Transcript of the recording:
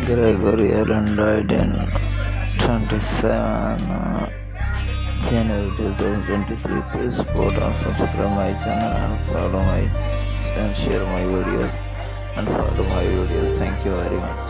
Gregory Allen died in 27 January 2023. Please support and subscribe my channel and follow my and share my videos and follow my videos. Thank you very much.